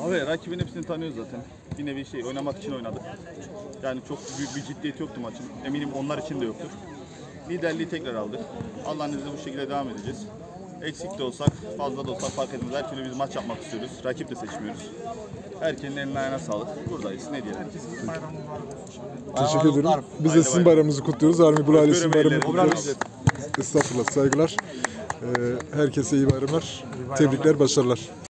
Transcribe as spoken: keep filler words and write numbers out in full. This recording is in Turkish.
Abi rakibin hepsini tanıyoruz zaten. Bir nevi şey oynamak için oynadık. Yani çok büyük bir ciddiyet yoktu maçın. Eminim onlar için de yoktur. Liderliği tekrar aldık. Allah'ın izniyle bu şekilde devam edeceğiz. Eksik de olsak, fazla da olsak fark etmez. Her türlü biz maç yapmak istiyoruz. Rakip de seçmiyoruz. Herkesin eline ayağına sağlık. Buradayız. Ne diyelim? Teşekkür ederim. Biz de sizin bayramınızı kutluyoruz. Army Bull ailesinin bayramını kutluyoruz. Estağfurullah, saygılar. Herkese iyi bayramlar. Tebrikler, başarılar.